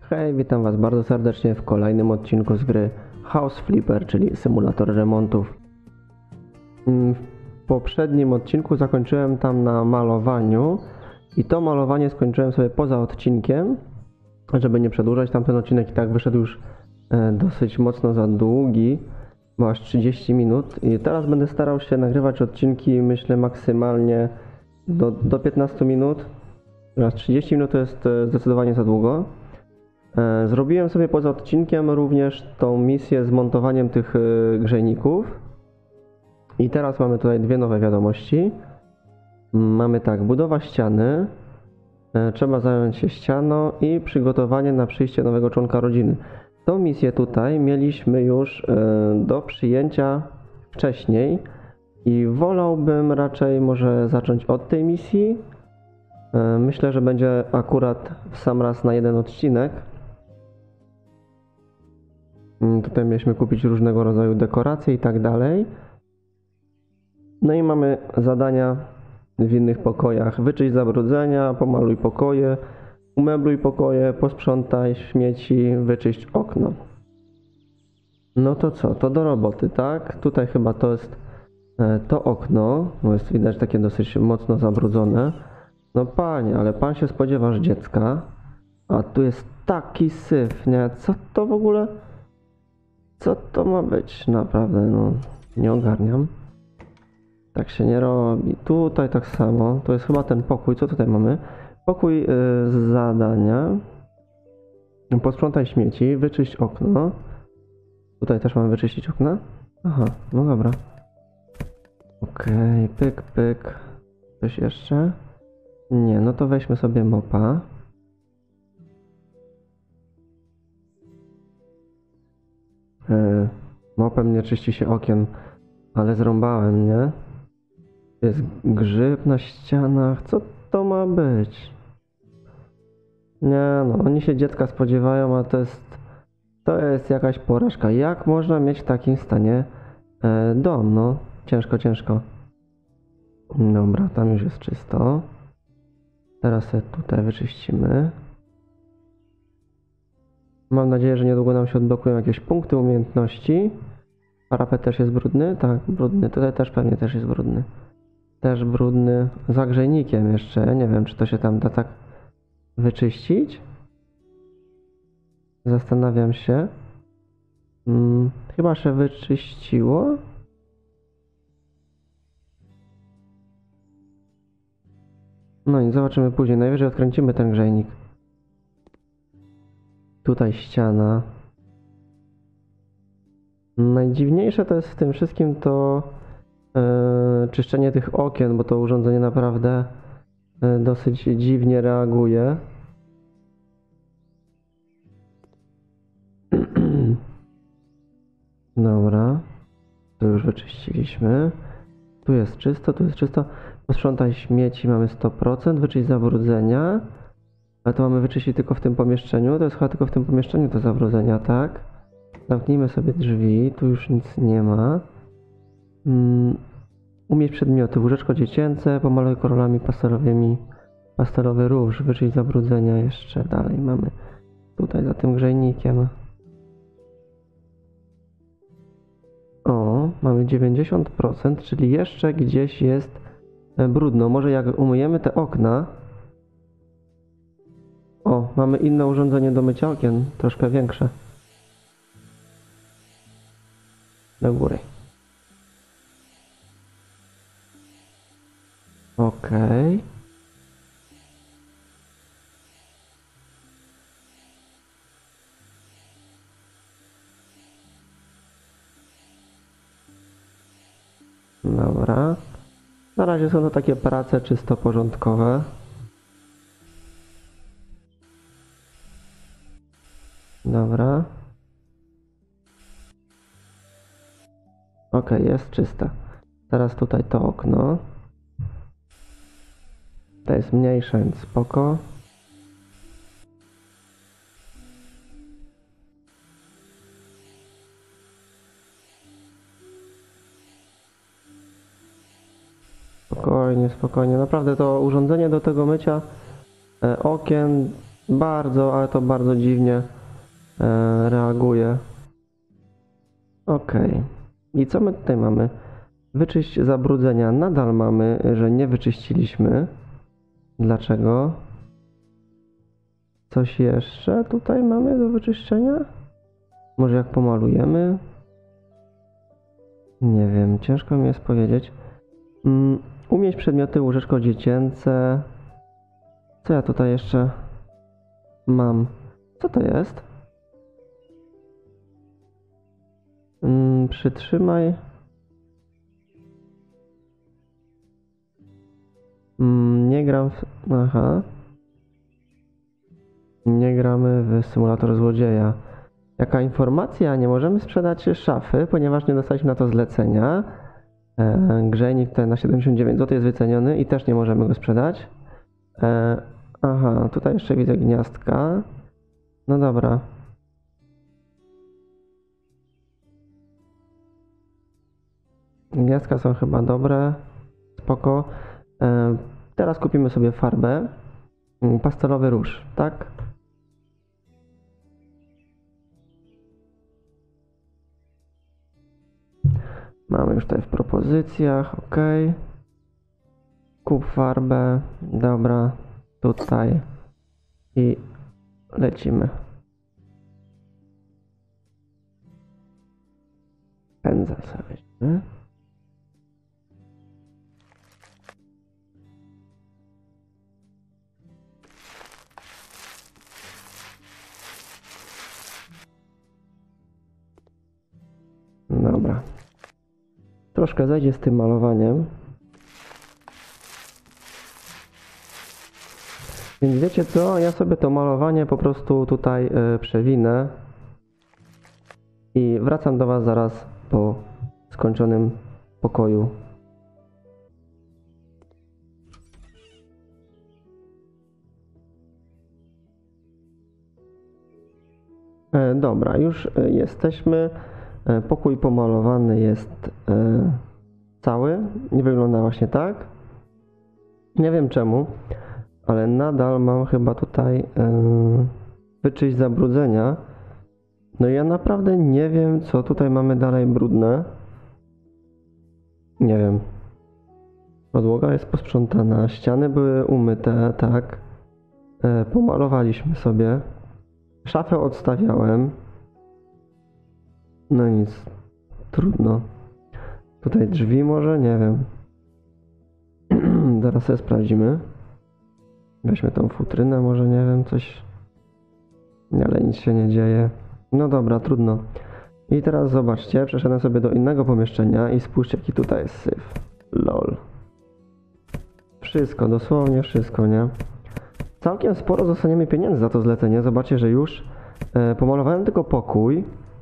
Hej, witam Was bardzo serdecznie w kolejnym odcinku z gry House Flipper, czyli symulator remontów. W poprzednim odcinku zakończyłem tam na malowaniu i to malowanie skończyłem sobie poza odcinkiem, żeby nie przedłużać. Tamten odcinek i tak wyszedł już dosyć mocno za długi, bo aż 30 minut, i teraz będę starał się nagrywać odcinki, myślę, maksymalnie do 15 minut. Teraz 30 minut to jest zdecydowanie za długo. Zrobiłem sobie poza odcinkiem również tą misję z montowaniem tych grzejników. I teraz mamy tutaj dwie nowe wiadomości. Mamy tak, budowa ściany. Trzeba zająć się ścianą i przygotowanie na przyjście nowego członka rodziny. Tą misję tutaj mieliśmy już do przyjęcia wcześniej i wolałbym raczej może zacząć od tej misji. Myślę, że będzie akurat w sam raz na jeden odcinek. Tutaj mieliśmy kupić różnego rodzaju dekoracje i tak dalej. No i mamy zadania w innych pokojach. Wyczyść zabrudzenia, pomaluj pokoje, umebluj pokoje, posprzątaj śmieci, wyczyść okno. No to co? To do roboty, tak? Tutaj chyba to jest to okno, bo jest widać takie dosyć mocno zabrudzone. No panie, ale pan się spodziewasz dziecka, a tu jest taki syf, nie? Co to w ogóle? Co to ma być? Naprawdę, no, nie ogarniam. Tak się nie robi. Tutaj tak samo. To jest chyba ten pokój. Co tutaj mamy? Pokój z zadania. Posprzątaj śmieci, wyczyść okno. Tutaj też mamy wyczyścić okna? Aha, no dobra. Okej, pyk, pyk. Coś jeszcze? Nie, no to weźmy sobie mopa. Mopem nie czyści się okien, ale zrąbałem, nie? Jest grzyb na ścianach. Co to ma być? Nie no, oni się dziecka spodziewają, a to jest jakaś porażka. Jak można mieć w takim stanie dom, no? Ciężko, ciężko. Dobra, tam już jest czysto. Teraz sobie tutaj wyczyścimy. Mam nadzieję, że niedługo nam się odblokują jakieś punkty umiejętności. Parapet też jest brudny? Tak, brudny. Tutaj też pewnie też jest brudny. Też brudny. Za grzejnikiem jeszcze. Nie wiem, czy to się tam da tak wyczyścić. Zastanawiam się. Chyba się wyczyściło. No i zobaczymy później. Najwyżej odkręcimy ten grzejnik. Tutaj ściana. Najdziwniejsze to jest w tym wszystkim to czyszczenie tych okien, bo to urządzenie naprawdę dosyć dziwnie reaguje. Dobra. Tu już wyczyściliśmy. Tu jest czysto, tu jest czysto. Posprzątaj śmieci, mamy 100%. Wyczyść zabrudzenia. Ale to mamy wyczyścić tylko w tym pomieszczeniu. To jest chyba tylko w tym pomieszczeniu te zabrudzenia, tak? Zamknijmy sobie drzwi. Tu już nic nie ma. Umieść przedmioty. Łóżeczko dziecięce. Pomaluj kolorami pastelowymi. Pastelowy róż. Wyczyść zabrudzenia. Jeszcze dalej mamy. Tutaj za tym grzejnikiem. O, mamy 90%, czyli jeszcze gdzieś jest brudno. Może jak umyjemy te okna. O, mamy inne urządzenie do mycia okien, troszkę większe. Do góry. Okej. Dobra. Na razie są to takie prace czysto porządkowe. Dobra. Ok, jest czysta. Teraz tutaj to okno. To jest mniejsze, więc spoko. Spokojnie, spokojnie. Naprawdę to urządzenie do tego mycia okien bardzo, ale to bardzo dziwnie reaguje. Okej. I co my tutaj mamy? Wyczyść zabrudzenia. Nadal mamy, że nie wyczyściliśmy. Dlaczego? Coś jeszcze tutaj mamy do wyczyszczenia? Może jak pomalujemy? Nie wiem, ciężko mi jest powiedzieć. Umieść przedmioty łóżeczko dziecięce. Co ja tutaj jeszcze mam? Co to jest? Przytrzymaj. Nie gram w... Aha. Nie gramy w symulator złodzieja. Jaka informacja? Nie możemy sprzedać szafy, ponieważ nie dostaliśmy na to zlecenia. Grzejnik ten na 79 zł jest wyceniony i też nie możemy go sprzedać. Aha, tutaj jeszcze widzę gniazdka. No dobra. Gniazdka są chyba dobre. Spoko. Teraz kupimy sobie farbę. Pastelowy róż, tak? Mamy już tutaj w propozycjach, ok. Kup farbę, dobra, tutaj i lecimy. Pędzel sobie weźmy. Dobra. Troszkę zejdzie z tym malowaniem. Więc wiecie co? Ja sobie to malowanie po prostu tutaj przewinę. I wracam do Was zaraz po skończonym pokoju. Dobra, już jesteśmy. Pokój pomalowany jest cały. Nie wygląda właśnie tak. Nie wiem czemu, ale nadal mam chyba tutaj wyczyść zabrudzenia. No i ja naprawdę nie wiem, co tutaj mamy dalej brudne. Nie wiem. Podłoga jest posprzątana, ściany były umyte, tak. Pomalowaliśmy sobie. Szafę odstawiałem. No nic, trudno. Tutaj drzwi może? Nie wiem. Zaraz sobie sprawdzimy. Weźmy tą futrynę, może nie wiem, coś... Ale nic się nie dzieje. No dobra, trudno. I teraz zobaczcie, przeszedłem sobie do innego pomieszczenia i spójrzcie, jaki tutaj jest syf. LOL. Wszystko, dosłownie wszystko, nie? Całkiem sporo dostaniemy pieniędzy za to zlecenie. Zobaczcie, że już pomalowałem tylko pokój.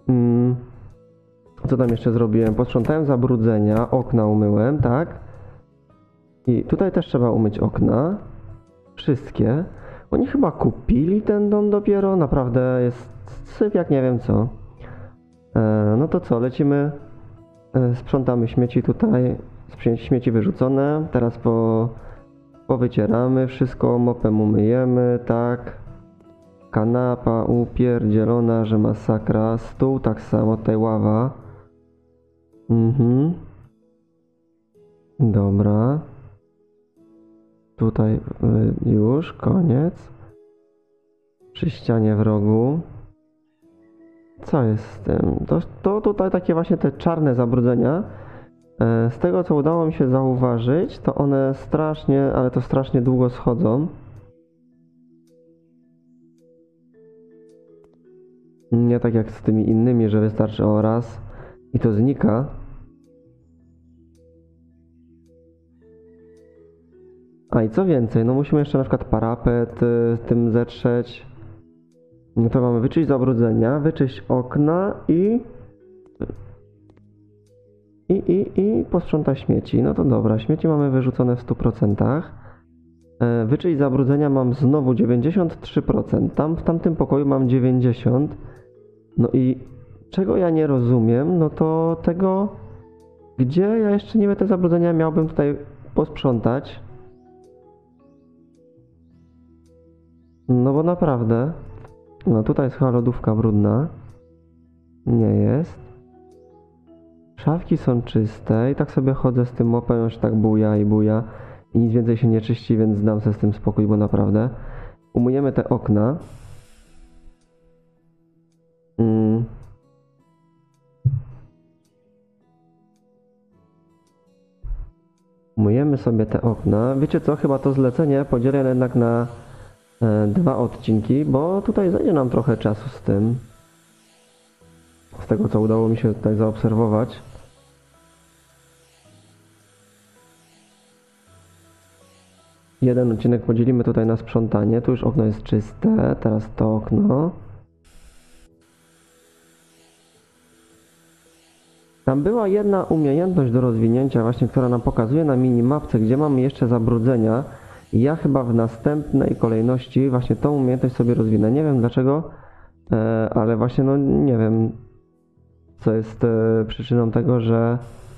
Co tam jeszcze zrobiłem? Posprzątałem zabrudzenia, okna umyłem, tak? I tutaj też trzeba umyć okna. Wszystkie. Oni chyba kupili ten dom dopiero. Naprawdę jest syf jak nie wiem co. No to co, lecimy. Sprzątamy śmieci tutaj. Śmieci wyrzucone. Teraz powycieramy wszystko, mopem umyjemy, tak. Kanapa upierdzielona, że masakra. Stół tak samo, tutaj ława. Dobra. Tutaj już, koniec. Przy ścianie w rogu. Co jest z tym? To tutaj takie właśnie te czarne zabrudzenia. Z tego co udało mi się zauważyć, to one strasznie, ale to strasznie długo schodzą. Nie tak jak z tymi innymi, że wystarczy raz i to znika. A i co więcej, no musimy jeszcze na przykład parapet tym zetrzeć. No to mamy wyczyść zabrudzenia, wyczyść okna i posprzątać śmieci. No to dobra, śmieci mamy wyrzucone w 100%. Wyczyść zabrudzenia mam znowu 93%. W tamtym pokoju mam 90%. No i czego ja nie rozumiem, no to tego, gdzie ja jeszcze niby te zabrudzenia miałbym tutaj posprzątać. No bo naprawdę. No tutaj jest chyba lodówka brudna. Nie jest. Szafki są czyste i tak sobie chodzę z tym mopem, już tak buja i buja. I nic więcej się nie czyści, więc dam sobie z tym spokój, bo naprawdę. Umyjemy te okna. Umyjemy sobie te okna. Wiecie co, chyba to zlecenie podzielę jednak na 2 odcinki, bo tutaj zajdzie nam trochę czasu z tym. Z tego co udało mi się tutaj zaobserwować. Jeden odcinek podzielimy tutaj na sprzątanie. Tu już okno jest czyste. Teraz to okno. Tam była jedna umiejętność do rozwinięcia właśnie, która nam pokazuje na minimapce, gdzie mamy jeszcze zabrudzenia. I ja chyba w następnej kolejności właśnie tą umiejętność sobie rozwinę. Nie wiem dlaczego, ale właśnie no nie wiem, co jest przyczyną tego, że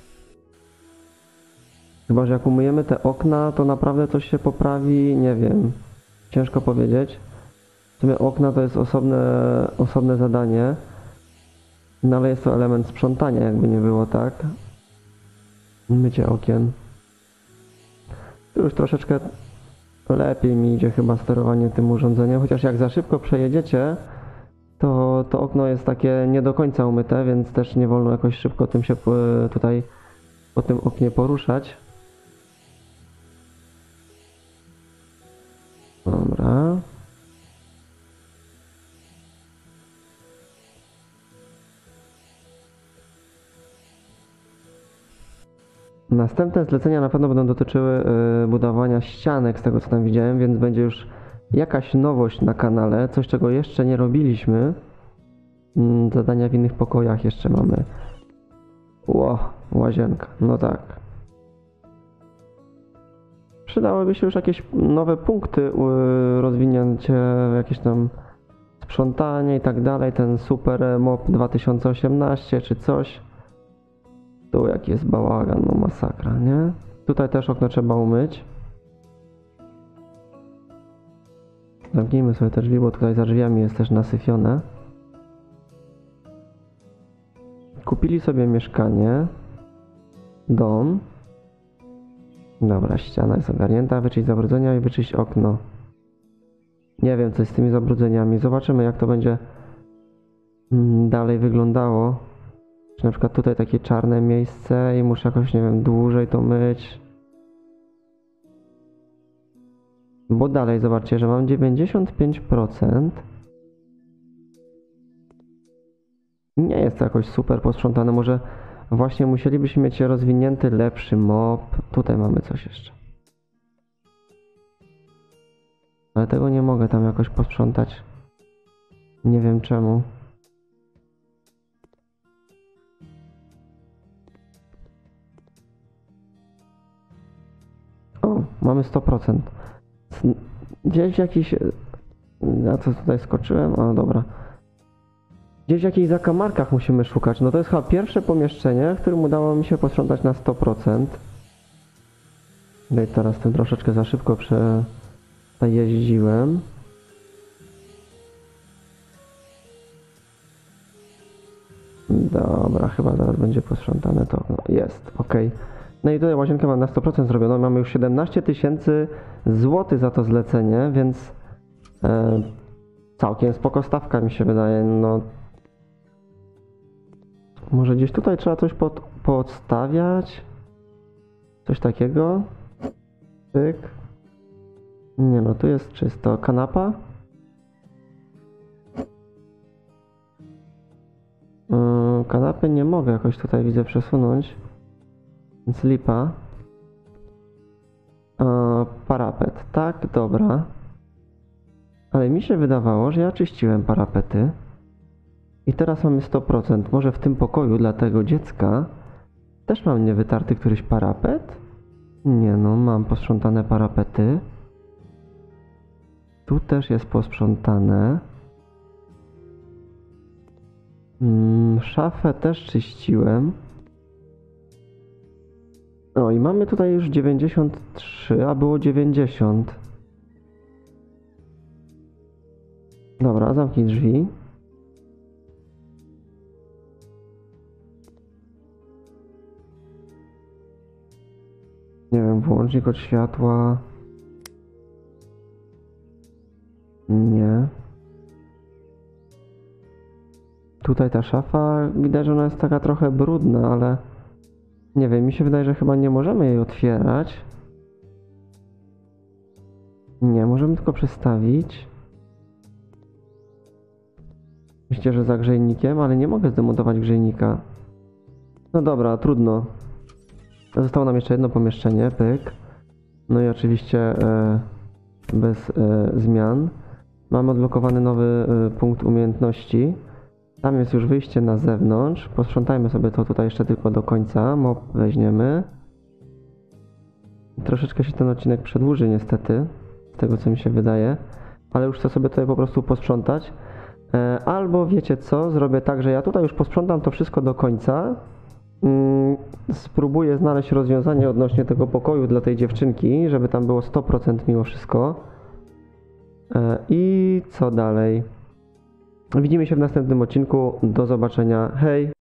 chyba, że jak umyjemy te okna, to naprawdę coś się poprawi, nie wiem. Ciężko powiedzieć. W sumie okna to jest osobne zadanie. No ale jest to element sprzątania, jakby nie było, tak? Mycie okien. Tu już troszeczkę lepiej mi idzie chyba sterowanie tym urządzeniem, chociaż jak za szybko przejedziecie, to okno jest takie nie do końca umyte, więc też nie wolno jakoś szybko tym się tutaj po tym oknie poruszać. Dobra. Następne zlecenia na pewno będą dotyczyły budowania ścianek, z tego co tam widziałem, więc będzie już jakaś nowość na kanale, coś czego jeszcze nie robiliśmy. Zadania w innych pokojach jeszcze mamy. Łazienka, no tak. Przydałyby się już jakieś nowe punkty, rozwinięcie, jakieś tam sprzątanie i tak dalej, ten super mop 2018 czy coś. Tu jaki jest bałagan, no masakra, nie? Tutaj też okno trzeba umyć. Zamknijmy sobie te drzwi, bo tutaj za drzwiami jest też nasyfione. Kupili sobie mieszkanie. Dom. Dobra, ściana jest ogarnięta. Wyczyść zabrudzenia i wyczyść okno. Nie wiem, co jest z tymi zabrudzeniami. Zobaczymy, jak to będzie dalej wyglądało. Czy na przykład tutaj takie czarne miejsce i muszę jakoś, nie wiem, dłużej to myć. Bo dalej zobaczcie, że mam 95%. Nie jest to jakoś super posprzątane. Może właśnie musielibyśmy mieć rozwinięty, lepszy mop. Tutaj mamy coś jeszcze. Ale tego nie mogę tam jakoś posprzątać. Nie wiem czemu. O, mamy 100%. Gdzieś jakiś... Ja co tutaj skoczyłem? O, dobra. Gdzieś w jakichś zakamarkach musimy szukać. No to jest chyba pierwsze pomieszczenie, w którym udało mi się posprzątać na 100%. No i teraz tym troszeczkę za szybko przejeździłem. Dobra, chyba zaraz będzie posprzątane to. No, jest, ok. No i tutaj łazienkę mam na 100% zrobioną. Mamy już 17 000 złotych za to zlecenie, więc całkiem spoko stawka mi się wydaje. No, może gdzieś tutaj trzeba coś podstawiać? Coś takiego? Pyk. Nie no, tu jest czysto. Kanapa? Kanapy nie mogę jakoś tutaj, widzę, przesunąć. Więc lipa. Parapet. Tak, dobra. Ale mi się wydawało, że ja czyściłem parapety. I teraz mamy 100%. Może w tym pokoju dla tego dziecka też mam niewytarty któryś parapet? Nie no, mam posprzątane parapety. Tu też jest posprzątane. Szafę też czyściłem. O i mamy tutaj już 93, a było 90. Dobra, zamknij drzwi. Nie wiem, włącznik od światła. Nie. Tutaj ta szafa, widać, że ona jest taka trochę brudna, ale nie wiem, mi się wydaje, że chyba nie możemy jej otwierać. Nie, możemy tylko przestawić. Myślę, że za grzejnikiem, ale nie mogę zdemontować grzejnika. No dobra, trudno. Zostało nam jeszcze jedno pomieszczenie, pyk. No i oczywiście bez zmian. Mamy odblokowany nowy punkt umiejętności. Tam jest już wyjście na zewnątrz. Posprzątajmy sobie to tutaj jeszcze tylko do końca. Mop weźmiemy. Troszeczkę się ten odcinek przedłuży niestety, z tego co mi się wydaje. Ale już chcę sobie tutaj po prostu posprzątać. Albo wiecie co, zrobię tak, że ja tutaj już posprzątam to wszystko do końca. Spróbuję znaleźć rozwiązanie odnośnie tego pokoju dla tej dziewczynki, żeby tam było 100% mimo wszystko. I co dalej? Widzimy się w następnym odcinku. Do zobaczenia. Hej!